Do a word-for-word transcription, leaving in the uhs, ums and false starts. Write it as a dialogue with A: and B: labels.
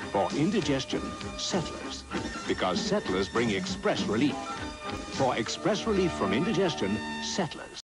A: For indigestion, Settlers. Because Settlers bring express relief. For express relief from indigestion, Settlers.